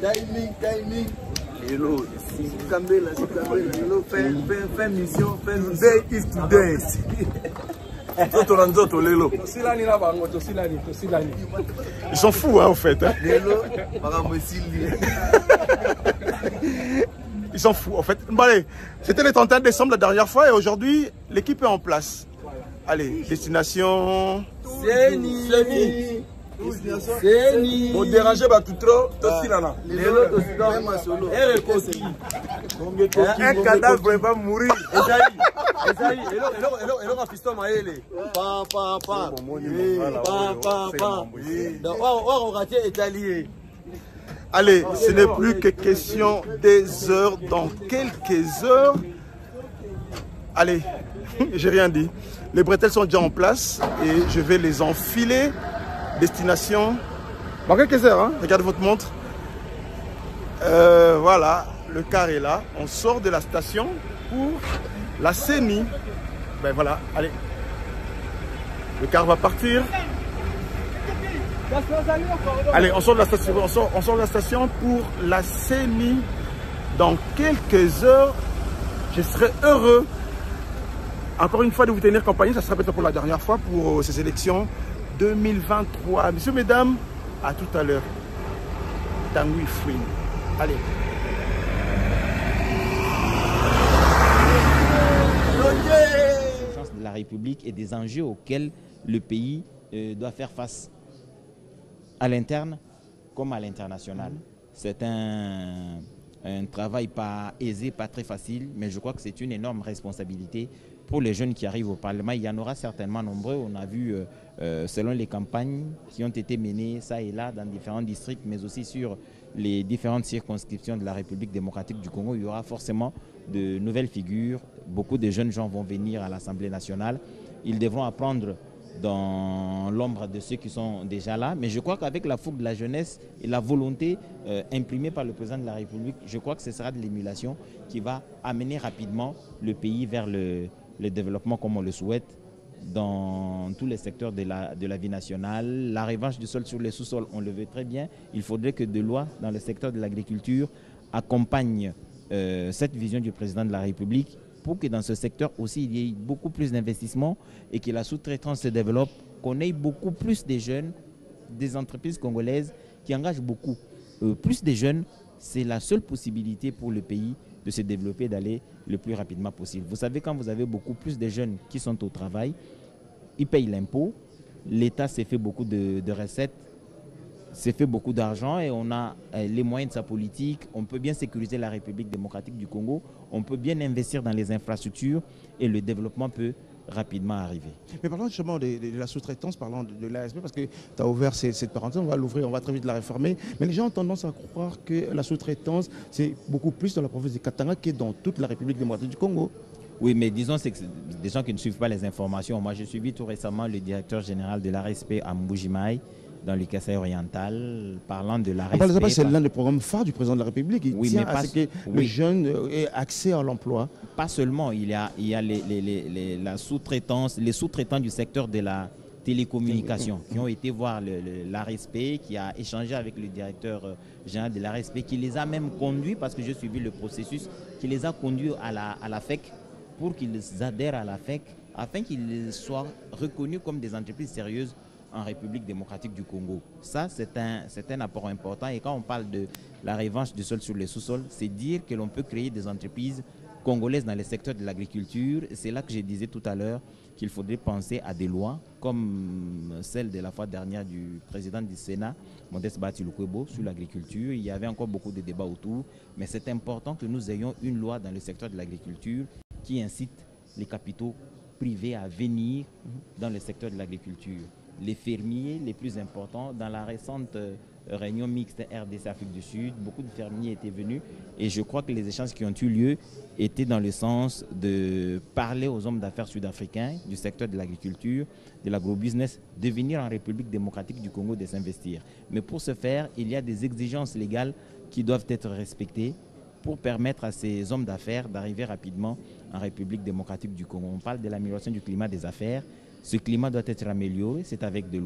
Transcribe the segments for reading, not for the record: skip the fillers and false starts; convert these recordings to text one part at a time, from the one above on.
Timing. Hello, c'est Kambela. Hello, fais mission, fais nous. Day is today. Ils sont fous, hein, en fait. Hein. Ils sont fous, en fait. Allez, c'était le 31 décembre la dernière fois et aujourd'hui, l'équipe est en place. Allez, destination... Seni. Pour déranger tout trop, un cadavre va mourir. Allez, ce n'est plus que question des heures. Dans quelques heures... Allez, j'ai rien dit. Les bretelles sont déjà en place et je vais les enfiler. Destination, dans quelques heures, hein? Regardez votre montre. Voilà, le car est là. On sort de la station pour la CENI. Ben voilà, allez. Le car va partir. Allez, on sort de la station, on sort de la station pour la CENI. Dans quelques heures, je serai heureux, encore une fois, de vous tenir compagnie. Ça sera peut-être pour la dernière fois pour ces élections 2023. Messieurs, mesdames, à tout à l'heure. Tanguy Fouine. Allez. De la République et des enjeux auxquels le pays doit faire face à l'interne comme à l'international. C'est un travail pas aisé, pas très facile, mais je crois que c'est une énorme responsabilité pour les jeunes qui arrivent au Parlement. Il y en aura certainement nombreux. On a vu, selon les campagnes qui ont été menées ça et là dans différents districts, mais aussi sur les différentes circonscriptions de la République démocratique du Congo, il y aura forcément de nouvelles figures. Beaucoup de jeunes gens vont venir à l'Assemblée nationale. Ils devront apprendre dans l'ombre de ceux qui sont déjà là. Mais je crois qu'avec la fougue de la jeunesse et la volonté imprimée par le président de la République, je crois que ce sera de l'émulation qui va amener rapidement le pays vers le développement comme on le souhaite dans tous les secteurs de la vie nationale. La revanche du sol sur les sous-sols, on le veut très bien. Il faudrait que des lois dans le secteur de l'agriculture accompagnent cette vision du président de la République pour que dans ce secteur aussi il y ait beaucoup plus d'investissements et que la sous-traitance se développe, qu'on ait beaucoup plus de jeunes, des entreprises congolaises qui engagent beaucoup. Plus de jeunes, c'est la seule possibilité pour le pays de se développer, d'aller le plus rapidement possible. Vous savez, quand vous avez beaucoup plus de jeunes qui sont au travail, ils payent l'impôt, l'État s'est fait beaucoup de recettes, s'est fait beaucoup d'argent et on a les moyens de sa politique. On peut bien sécuriser la République démocratique du Congo, on peut bien investir dans les infrastructures et le développement peut rapidement arriver. Mais parlons justement de la sous-traitance, parlons de l'ASP, parce que tu as ouvert cette parenthèse, on va l'ouvrir, on va très vite la réformer. Mais les gens ont tendance à croire que la sous-traitance, c'est beaucoup plus dans la province de Katanga que dans toute la République démocratique du Congo. Oui, mais disons que c'est des gens qui ne suivent pas les informations. Moi, j'ai suivi tout récemment le directeur général de l'ARSP à Mbujimaï, dans le Kasaï oriental, parlant de l'ARSP. C'est l'un des programmes phares du président de la République. Il tient à ce que les jeunes aient accès à l'emploi. Pas seulement, il y a la sous-traitance, les sous-traitants du secteur de la télécommunication qui ont été voir l'ARSP, qui a échangé avec le directeur général de l'ARSP, qui les a même conduits, parce que j'ai suivi le processus, qui les a conduits à la FEC pour qu'ils adhèrent à la FEC, afin qu'ils soient reconnus comme des entreprises sérieuses en République démocratique du Congo. Ça, c'est un apport important. Et quand on parle de la revanche du sol sur les sous-sols, c'est dire que l'on peut créer des entreprises congolaises dans le secteur de l'agriculture. C'est là que je disais tout à l'heure qu'il faudrait penser à des lois comme celle de la fois dernière du président du Sénat, Modeste Batiloukwebo, sur l'agriculture. Il y avait encore beaucoup de débats autour, mais c'est important que nous ayons une loi dans le secteur de l'agriculture qui incite les capitaux privés à venir dans le secteur de l'agriculture. Les fermiers les plus importants, dans la récente réunion mixte RDC-Afrique du Sud, beaucoup de fermiers étaient venus et je crois que les échanges qui ont eu lieu étaient dans le sens de parler aux hommes d'affaires sud-africains du secteur de l'agriculture, de l'agrobusiness, de venir en République démocratique du Congo, de s'investir. Mais pour ce faire, il y a des exigences légales qui doivent être respectées pour permettre à ces hommes d'affaires d'arriver rapidement en République démocratique du Congo. On parle de l'amélioration du climat des affaires. Ce climat doit être amélioré, c'est avec des lois.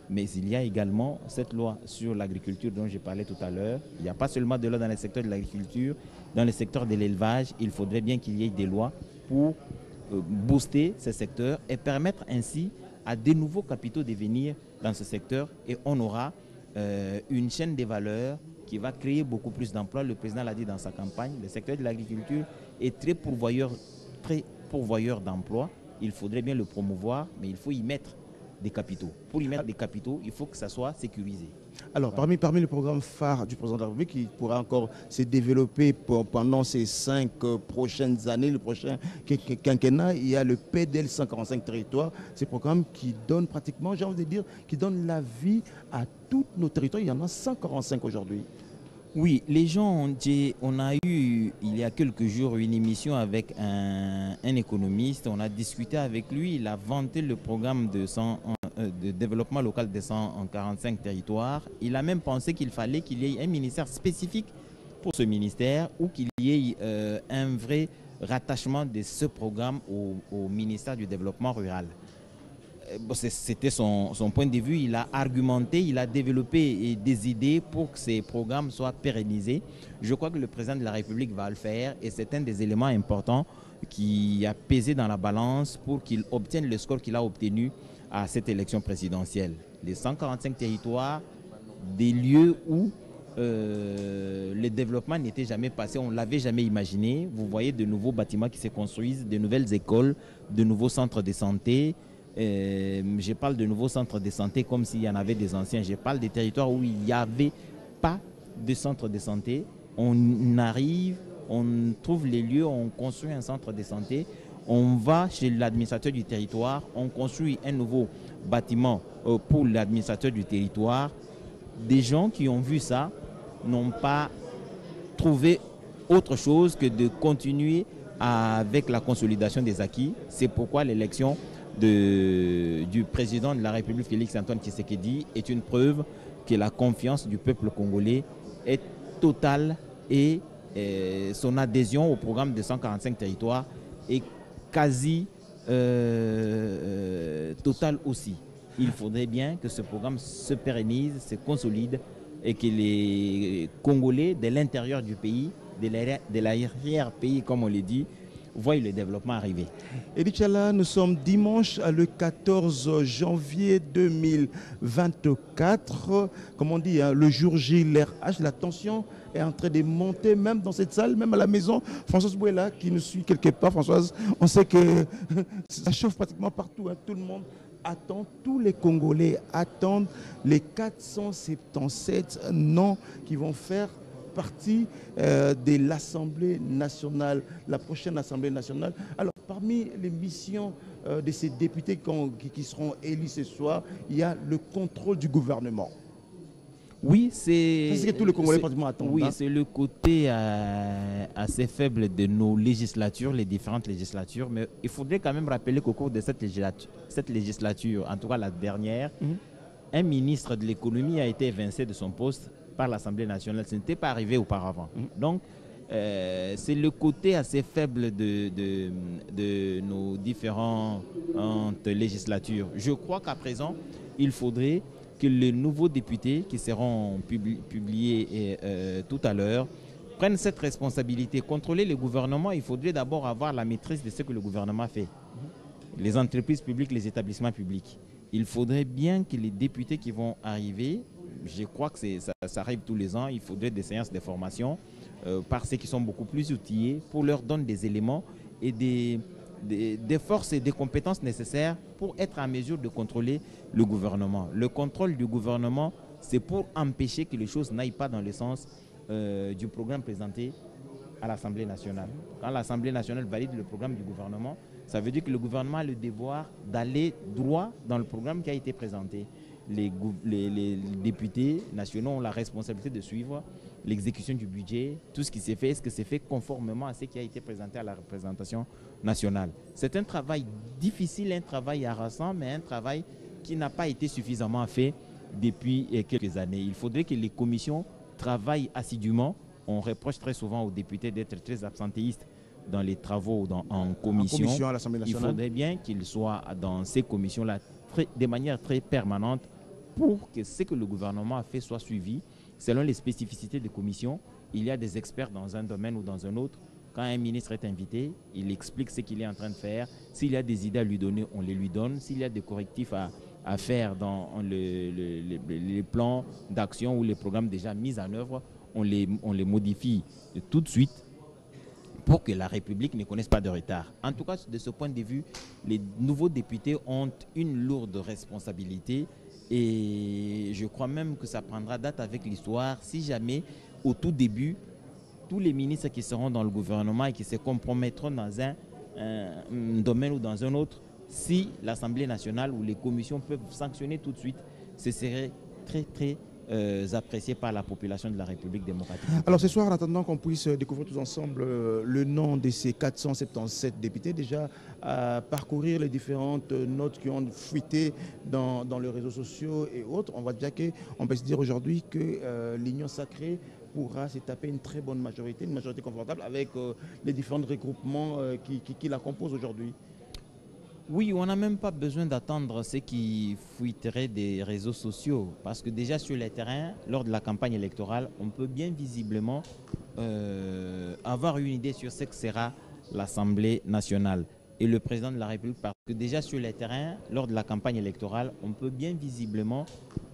Mais il y a également cette loi sur l'agriculture dont j'ai parlé tout à l'heure. Il n'y a pas seulement de loi dans le secteur de l'agriculture, dans le secteur de l'élevage, il faudrait bien qu'il y ait des lois pour booster ce secteur et permettre ainsi à de nouveaux capitaux de venir dans ce secteur, et on aura une chaîne de valeur qui va créer beaucoup plus d'emplois. Le président l'a dit dans sa campagne, le secteur de l'agriculture est très pourvoyeur d'emplois. Il faudrait bien le promouvoir, mais il faut y mettre des capitaux. Pour y mettre des capitaux, il faut que ça soit sécurisé. Alors, parmi les programmes phares du président de la République qui pourra encore se développer pendant ces 5 prochaines années, le prochain quinquennat, il y a le PDL 145 territoires. Ces programmes qui donnent pratiquement, j'ai envie de dire, qui donnent la vie à tous nos territoires. Il y en a 145 aujourd'hui. Oui, les gens on a eu il y a quelques jours une émission avec un économiste, on a discuté avec lui, il a vanté le programme de développement local de 145 territoires. Il a même pensé qu'il fallait qu'il y ait un ministère spécifique pour ce ministère, ou qu'il y ait un vrai rattachement de ce programme au ministère du développement rural. C'était son point de vue, il a argumenté, il a développé des idées pour que ces programmes soient pérennisés. Je crois que le président de la République va le faire, et c'est un des éléments importants qui a pesé dans la balance pour qu'il obtienne le score qu'il a obtenu à cette élection présidentielle. Les 145 territoires, des lieux où le développement n'était jamais passé, on ne l'avait jamais imaginé. Vous voyez de nouveaux bâtiments qui se construisent, de nouvelles écoles, de nouveaux centres de santé. Je parle de nouveaux centres de santé comme s'il y en avait des anciens. Je parle des territoires où il n'y avait pas de centre de santé. On arrive, on trouve les lieux, on construit un centre de santé. On va chez l'administrateur du territoire, on construit un nouveau bâtiment pour l'administrateur du territoire. Des gens qui ont vu ça n'ont pas trouvé autre chose que de continuer avec la consolidation des acquis. C'est pourquoi l'élection du président de la République, Félix-Antoine Tshisekedi, est une preuve que la confiance du peuple congolais est totale, et son adhésion au programme de 145 territoires est quasi totale aussi. Il faudrait bien que ce programme se pérennise, se consolide, et que les Congolais de l'intérieur du pays, de l'arrière-pays comme on le dit, voient le développement arriver. Edichala, nous sommes dimanche le 14 janvier 2024. Comme on dit, hein, le jour J, l'heure H, la tension est en train de monter même dans cette salle, même à la maison. Françoise Bouela qui nous suit quelque part. Françoise, on sait que ça chauffe pratiquement partout. Hein. Tout le monde attend, tous les Congolais attendent les 477 noms qui vont faire partie de l'Assemblée nationale, la prochaine Assemblée nationale. Alors, parmi les missions de ces députés qui seront élus ce soir, il y a le contrôle du gouvernement. Oui, c'est ce que tous les Congolais pratiquement attendent. Oui, hein? C'est le côté assez faible de nos législatures, les différentes législatures. Mais il faudrait quand même rappeler qu'au cours de cette législature, en tout cas la dernière, un ministre de l'économie a été évincé de son poste par l'Assemblée nationale. Ce n'était pas arrivé auparavant. Donc, c'est le côté assez faible de nos différentes législatures. Je crois qu'à présent, il faudrait que les nouveaux députés qui seront publiés tout à l'heure prennent cette responsabilité. Contrôler le gouvernement, il faudrait d'abord avoir la maîtrise de ce que le gouvernement fait. Les entreprises publiques, les établissements publics. Il faudrait bien que les députés qui vont arriver, je crois que ça arrive tous les ans, il faudrait des séances de formation par ceux qui sont beaucoup plus outillés pour leur donner des éléments et des forces et des compétences nécessaires pour être en mesure de contrôler le gouvernement. Le contrôle du gouvernement, c'est pour empêcher que les choses n'aillent pas dans le sens du programme présenté à l'Assemblée nationale. Quand l'Assemblée nationale valide le programme du gouvernement, ça veut dire que le gouvernement a le devoir d'aller droit dans le programme qui a été présenté. Les députés nationaux ont la responsabilité de suivre l'exécution du budget, tout ce qui s'est fait, est-ce que c'est fait conformément à ce qui a été présenté à la représentation nationale. C'est un travail difficile, un travail harassant, mais un travail qui n'a pas été suffisamment fait depuis quelques années. Il faudrait que les commissions travaillent assidûment. On reproche très souvent aux députés d'être très absentéistes dans les travaux en commission à l'Assemblée nationale. Il faudrait bien qu'ils soient dans ces commissions-là de manière très permanente pour que ce que le gouvernement a fait soit suivi selon les spécificités des commissions. Il y a des experts dans un domaine ou dans un autre. Quand un ministre est invité, il explique ce qu'il est en train de faire. S'il y a des idées à lui donner, on les lui donne. S'il y a des correctifs à faire dans les plans d'action ou les programmes déjà mis en œuvre, on les modifie tout de suite pour que la République ne connaisse pas de retard. En tout cas, de ce point de vue, les nouveaux députés ont une lourde responsabilité et je crois même que ça prendra date avec l'histoire si jamais, au tout début, tous les ministres qui seront dans le gouvernement et qui se compromettront dans un domaine ou dans un autre, si l'Assemblée nationale ou les commissions peuvent sanctionner tout de suite, ce serait très, très apprécié par la population de la République démocratique. Alors ce soir, en attendant qu'on puisse découvrir tous ensemble le nom de ces 477 députés, déjà à parcourir les différentes notes qui ont fuité dans les réseaux sociaux et autres, on voit déjà qu'on peut se dire aujourd'hui que l'Union sacrée pourra se taper une très bonne majorité, une majorité confortable avec les différents regroupements qui la composent aujourd'hui. Oui, on n'a même pas besoin d'attendre ce qui fuiterait des réseaux sociaux parce que déjà sur le terrain, lors de la campagne électorale, on peut bien visiblement avoir une idée sur ce que sera l'Assemblée nationale et le président de la République. Parce que déjà sur le terrain, lors de la campagne électorale, on peut bien visiblement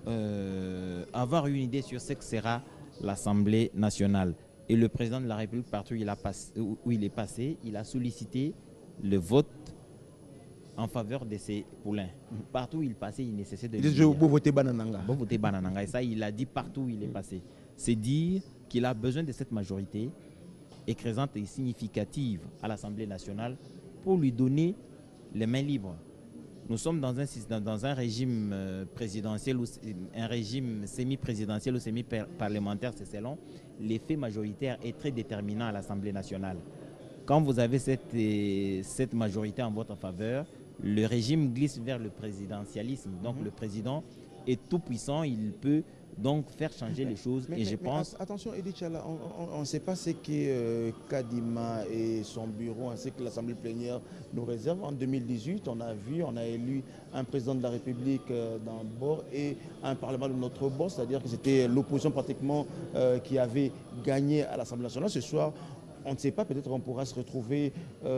avoir une idée sur ce que sera l'Assemblée nationale. Et le président de la République, partout où il est passé, il a sollicité le vote en faveur de ses poulains. Partout où il passait, il nécessitait de dire. Je veux voter Banananga. Vous votez Banananga. Et ça, il a dit partout où il est passé. C'est dire qu'il a besoin de cette majorité écrasante et significative à l'Assemblée nationale pour lui donner les mains libres. Nous sommes dans un régime présidentiel ou un régime semi-présidentiel ou semi-parlementaire, c'est selon. L'effet majoritaire est très déterminant à l'Assemblée nationale. Quand vous avez cette majorité en votre faveur, le régime glisse vers le présidentialisme. Donc le président est tout puissant, il peut donc faire changer les choses. Et je pense... Attention, Edith Chala, on ne sait pas ce que Kadima et son bureau, ainsi que l'Assemblée plénière nous réserve. En 2018, on a élu un président de la République d'un bord et un parlement de notre bord, c'est-à-dire que c'était l'opposition pratiquement qui avait gagné à l'Assemblée nationale. Ce soir, on ne sait pas, peut-être on pourra se retrouver...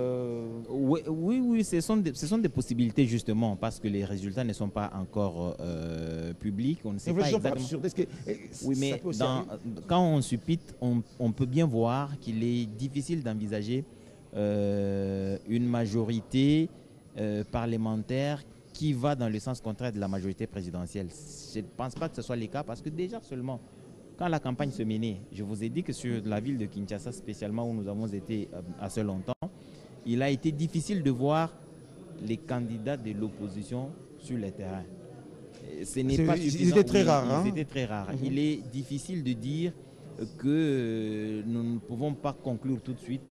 Oui, ce sont des possibilités justement, parce que les résultats ne sont pas encore publics. On ne sait pas exactement... Oui, mais quand on suppute, on peut bien voir qu'il est difficile d'envisager une majorité parlementaire qui va dans le sens contraire de la majorité présidentielle. Je ne pense pas que ce soit le cas, parce que déjà seulement... Quand la campagne se menait, je vous ai dit que sur la ville de Kinshasa, spécialement où nous avons été assez longtemps, il a été difficile de voir les candidats de l'opposition sur le terrain. Ce n'est pas suffisant. Ils étaient très rares. Ils étaient très rares. Il est difficile de dire que nous ne pouvons pas conclure tout de suite